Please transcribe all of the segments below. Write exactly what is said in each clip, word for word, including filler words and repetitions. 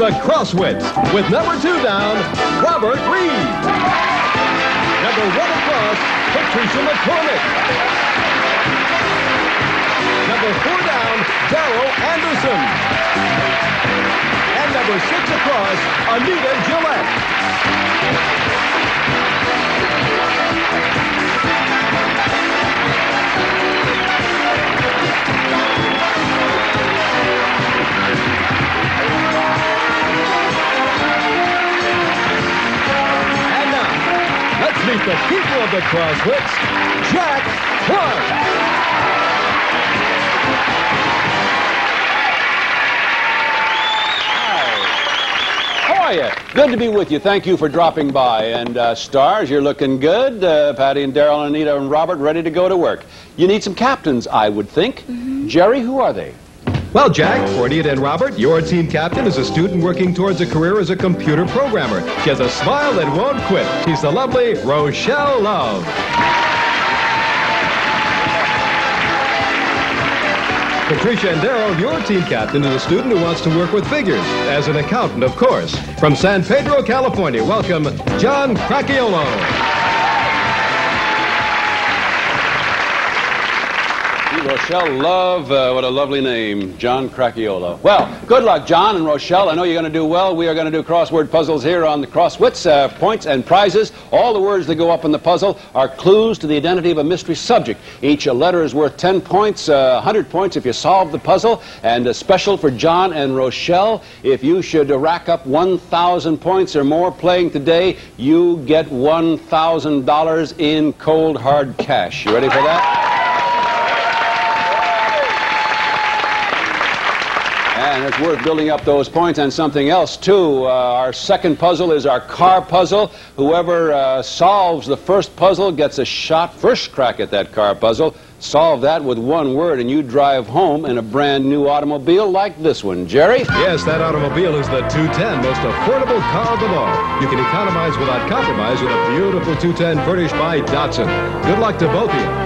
the Cross-Wits with number two down, Robert Reed. Number one across, Patricia McCormack. Number four down, Daryl Anderson. And number six across, Anita Gillette. Meet the people of the Cross-Wits, Jack Clark. Hi. How are you? Good to be with you. Thank you for dropping by. And uh, stars, you're looking good. Uh, Patty and Daryl, Anita and Robert ready to go to work. You need some captains, I would think. Mm-hmm. Jerry, who are they? Well, Jack, for Anita and Robert, your team captain is a student working towards a career as a computer programmer. She has a smile that won't quit. She's the lovely Rochelle Love. Patricia and Daryl, your team captain is a student who wants to work with figures, as an accountant, of course. From San Pedro, California, welcome John Cracchiolo. Rochelle Love, uh, what a lovely name, John Cracchiolo. Well, good luck, John and Rochelle. I know you're going to do well. We are going to do crossword puzzles here on the Cross-Wits. Uh, points and prizes. All the words that go up in the puzzle are clues to the identity of a mystery subject. Each uh, letter is worth ten points, uh, one hundred points if you solve the puzzle. And uh, special for John and Rochelle, if you should uh, rack up one thousand points or more playing today, you get one thousand dollars in cold, hard cash. You ready for that? And it's worth building up those points and something else, too. Uh, our second puzzle is our car puzzle. Whoever uh, solves the first puzzle gets a shot, first crack at that car puzzle. Solve that with one word, and you drive home in a brand new automobile like this one. Jerry? Yes, that automobile is the two ten, most affordable car of them all. You can economize without compromise with a beautiful two ten furnished by Datsun. Good luck to both of you.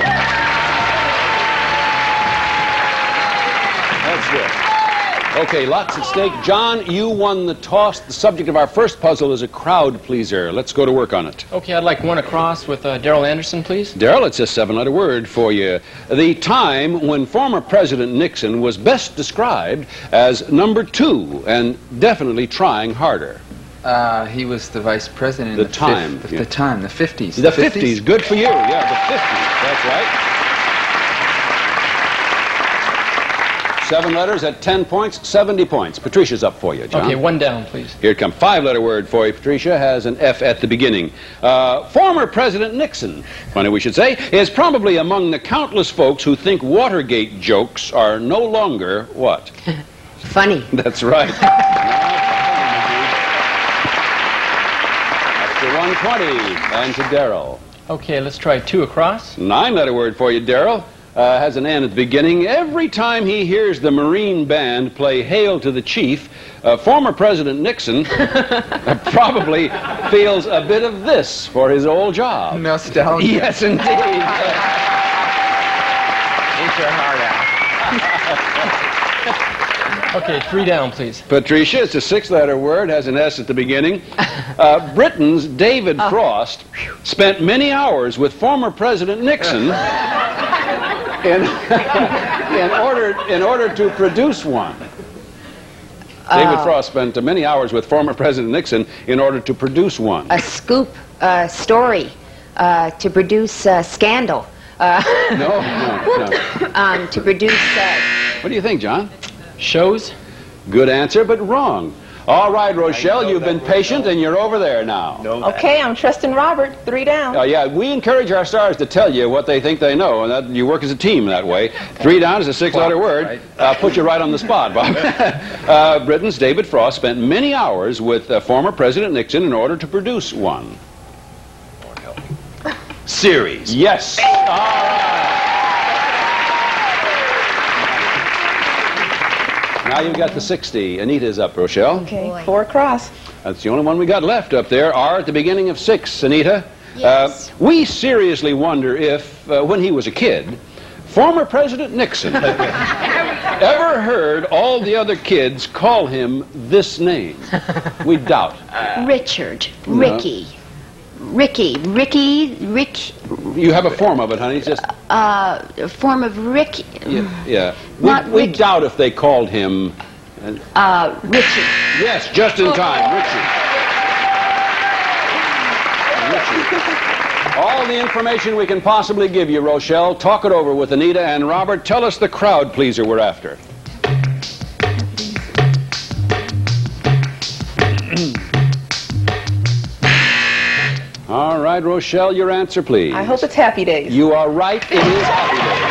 That's good. Okay, lots at stake. John, you won the toss. The subject of our first puzzle is a crowd pleaser. Let's go to work on it. Okay, I'd like one across with uh, Daryl Anderson, please. Daryl, it's a seven-letter word for you. The time when former President Nixon was best described as number two and definitely trying harder. Uh, he was the vice president in the, the time. The, yeah. the time, the fifties. The, the fifties. Good for you. Yeah, the fifties. That's right. Seven letters at ten points, seventy points. Patricia's up for you, John. Okay, one down, please. Here it comes. Five-letter word for you, Patricia. Has an F at the beginning. Uh, former President Nixon, funny we should say, is probably among the countless folks who think Watergate jokes are no longer what? Funny. That's right. Up to one twenty. And to Daryl. Okay, let's try two across. Nine-letter word for you, Daryl. Uh, has an N at the beginning. Every time he hears the Marine Band play Hail to the Chief, uh, former President Nixon uh, probably feels a bit of this for his old job. Nostalgia. Yes, indeed. Eat your heart out. Okay, three down, please. Patricia, it's a six-letter word, has an S at the beginning. Uh, Britain's David oh. Frost spent many hours with former President Nixon In, in order in order to produce one. David Uh, Frost spent uh, many hours with former President Nixon in order to produce one. A scoop uh, story uh, to produce uh, scandal. Uh, No, no, no. um, to produce. Uh, What do you think, John? Shows? Good answer, but wrong. All right, Rochelle, you've been patient, and you're over there now. Okay, I'm trusting Robert. Three down. Uh, yeah, we encourage our stars to tell you what they think they know, and that you work as a team that way. Three down is a six-letter word. Uh, put you right on the spot, Bob. uh, Britain's David Frost spent many hours with uh, former President Nixon in order to produce one. Series. Yes. All right. Now you've got the sixty. Anita's up, Rochelle. Okay, four across. That's the only one we got left up there. R at the beginning of six, Anita. Yes. Uh, we seriously wonder if, uh, when he was a kid, former President Nixon ever heard all the other kids call him this name? We doubt. Richard, Ricky, Ricky, Ricky, Rick. You have a form of it, honey. It's just Uh, a form of Ricky. yeah. yeah. Not We, we Ricky. doubt if they called him. Uh, Richie. Yes, just in time, Richie. Richie. All the information we can possibly give you, Rochelle. Talk it over with Anita and Robert. Tell us the crowd pleaser we're after. All right, Rochelle, your answer, please. I hope it's Happy Days. You are right. It is Happy Days.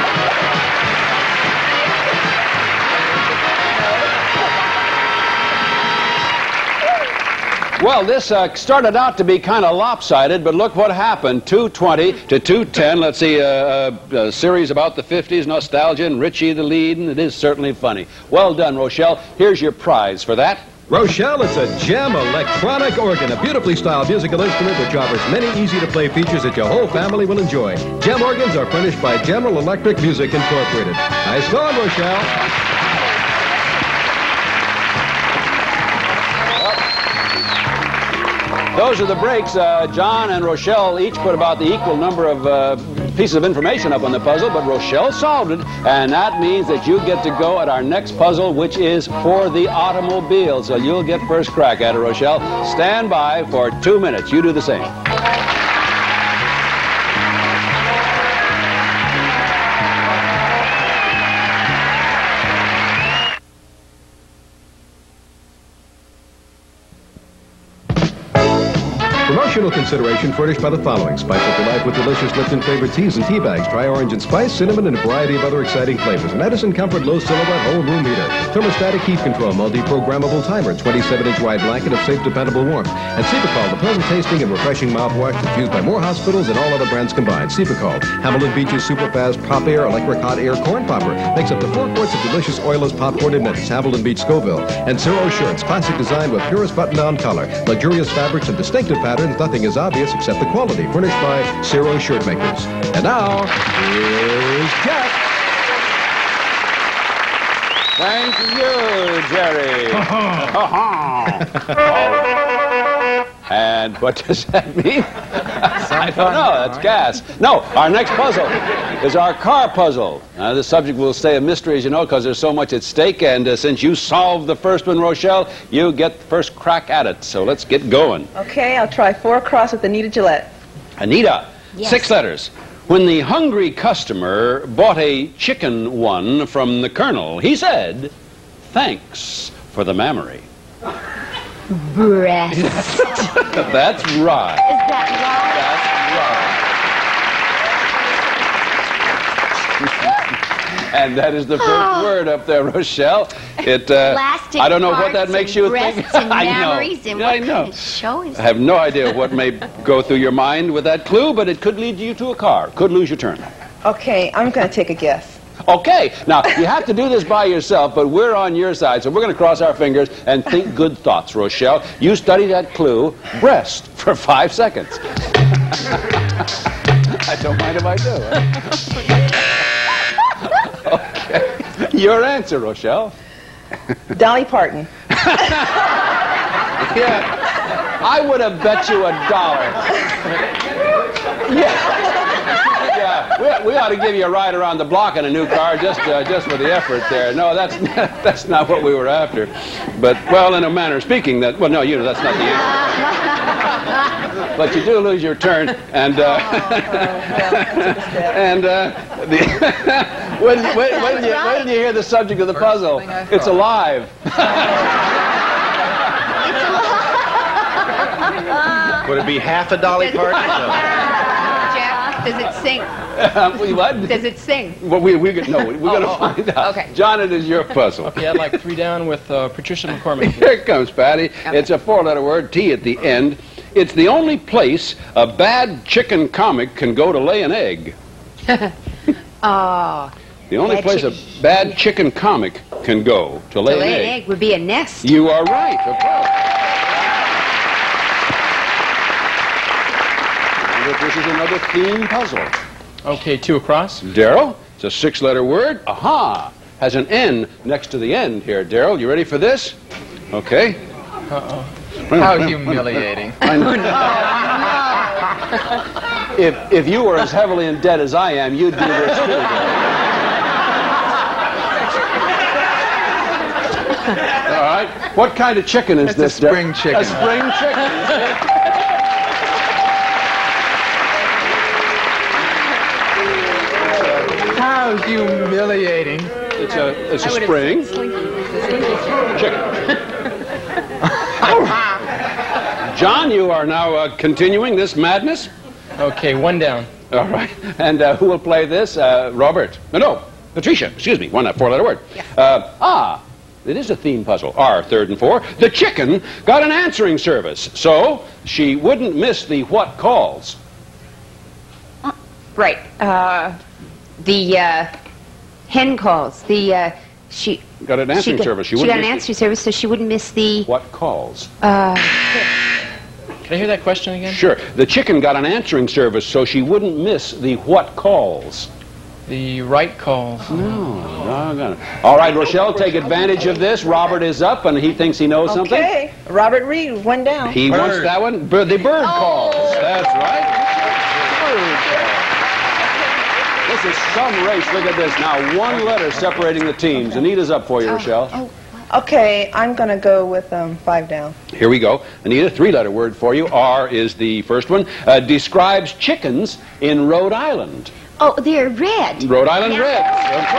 Well, this uh, started out to be kind of lopsided, but look what happened. two twenty to two ten. Let's see, uh, uh, a series about the fifties, nostalgia, and Richie the lead, and it is certainly funny. Well done, Rochelle. Here's your prize for that. Rochelle, it's a gem electronic organ, a beautifully styled musical instrument which offers many easy-to-play features that your whole family will enjoy. Gem organs are furnished by General Electric Music Incorporated. Nice going, Rochelle. Those are the breaks. Uh, John and Rochelle each put about the equal number of uh, pieces of information up on the puzzle, but Rochelle solved it, and that means that you get to go at our next puzzle, which is for the automobile. So you'll get first crack at it, Rochelle. Stand by for two minutes. You do the same. Promotional consideration furnished by the following. Spice up your life with delicious Lipton flavored teas and tea bags. Try orange and spice, cinnamon, and a variety of other exciting flavors. An Edison Comfort Low Silhouette Whole Room Heater. Thermostatic heat control, multi-programmable timer, twenty-seven inch wide blanket of safe, dependable warmth. And Cepacol, the pleasant tasting and refreshing mouthwash that's used by more hospitals than all other brands combined. Cepacol, Hamilton Beach's super fast pop air, electric hot air corn popper. Makes up to four quarts of delicious oilless popcorn in minutes. Hamilton Beach Scoville. And Zero shirts, classic design with purest button-down collar. Luxurious fabrics and distinctive patterns. Nothing is obvious except the quality, furnished by Zero shirt makers. And now, here's Jack. Thank you, Jerry. And what does that mean? I don't know. That's gas. No, our next puzzle is our car puzzle. Now, this subject will stay a mystery, as you know, because there's so much at stake. And uh, since you solved the first one, Rochelle, you get the first crack at it. So let's get going. Okay, I'll try four across with Anita Gillette. Anita, Yes. six letters. When the hungry customer bought a chicken one from the Colonel, he said, "Thanks for the mammary." Breast. Is That's right. that That's right. And that is the first Oh. word up there, Rochelle. It. Uh, Plastic I don't know what that parts makes and you breasts think. and I know. mammaries and Yeah, I what know. kind of show is I have no idea what may go through your mind with that clue, but it could lead you to a car. Could lose your turn. Okay, I'm going to take a guess. Okay, now you have to do this by yourself, but we're on your side, so we're going to cross our fingers and think good thoughts, Rochelle. You study that clue, breast, for five seconds. I don't mind if I do. Huh? Okay, your answer, Rochelle. Dolly Parton. Yeah, I would have bet you a dollar. Yeah. Yeah, we, we ought to give you a ride around the block in a new car just uh, just for the effort there. No, that's that's not what we were after. But, well, in a manner of speaking, that, well, no, you know, that's not the answer. But you do lose your turn, and uh, and uh, the when, when, when, you, when you hear the subject of the puzzle, it's alive. Would it be half a Dolly Parton? Jack, does it sing? Uh, we what? Does it sing? Well, we, we, no, we're going to Oh, oh, find out. okay. John, it is your puzzle. Okay, I'd like three down with uh, Patricia McCormack. Here it comes, Patty. Okay. It's a four-letter word, T at the end. It's the only place a bad chicken comic can go to lay an egg. Oh, The only Bad place a chicken- bad chicken comic can go to lay, to lay an, an egg. egg would be a nest. You are right. Okay. And this is another theme puzzle. Okay, two across. Daryl, it's a six-letter word. Aha! has an N next to the end here. Daryl, you ready for this? Okay. Uh-oh. How humiliating. I know. If, if you were as heavily in debt as I am, you'd do this too. All right. What kind of chicken is It's this? a spring chicken. A spring chicken. How humiliating. It's a, it's a spring chicken. John, you are now uh, continuing this madness. Okay, one down. All right. And uh, who will play this? Uh, Robert. No, no. Patricia. Excuse me. One uh, four-letter word. Yeah. Uh, ah, it is a theme puzzle. R, third and four. The chicken got an answering service, so she wouldn't miss the what calls. Right. Uh, the uh, hen calls. The uh, she Got an answering she got, service. She She, wouldn't got an miss answering service, so she wouldn't miss the. the what calls. Uh, Can I hear that question again? Sure. The chicken got an answering service, so she wouldn't miss the what calls. The right calls. No. Doggone it. All right, Rochelle, take advantage of this. Robert is up, and he thinks he knows something. Okay. Robert Reed, one down. He Bird. wants that one. Bir- the bird calls. That's right. Bird calls. This is some race. Look at this. Now, one letter separating the teams. Anita's up for you, Rochelle. oh, Okay, I'm going to go with um, five down. Here we go. Anita, three-letter word for you. R is the first one. Uh, describes chickens in Rhode Island. oh, they're red. Rhode Island Yeah. Reds, of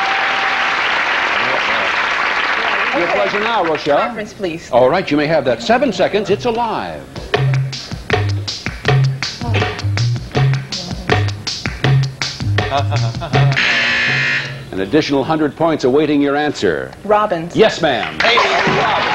course. Your pleasure now, Rochelle. Reference, please. All right, you may have that. Seven seconds. It's alive. An additional hundred points awaiting your answer. Robbins. Yes, ma'am. Hey, Robin.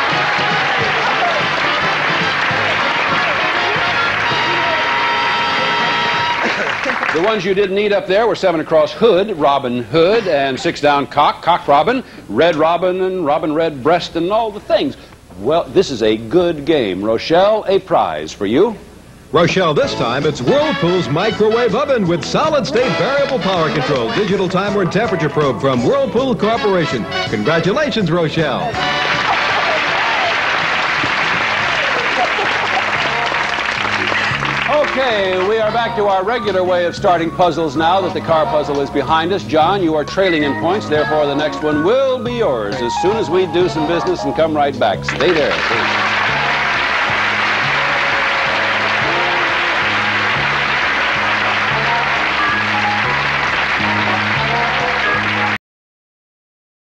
The ones you didn't need up there were seven across Hood, Robin Hood, and six down Cock, Cock Robin, Red Robin, and Robin Red Breast, and all the things. Well, this is a good game. Rochelle, a prize for you. Rochelle, this time it's Whirlpool's microwave oven with solid-state variable power control, digital timer and temperature probe from Whirlpool Corporation. Congratulations, Rochelle. Okay, we are back to our regular way of starting puzzles now that the car puzzle is behind us. John, you are trailing in points, therefore the next one will be yours as soon as we do some business and come right back. Stay there, please.